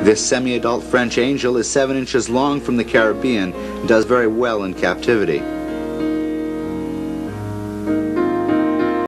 This semi-adult French angel is 7 inches long from the Caribbean and does very well in captivity.